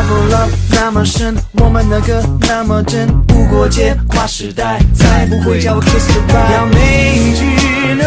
Love love 那么深，我们的歌那么真，无国界跨时代，再不会叫我 kiss goodbye。要凝聚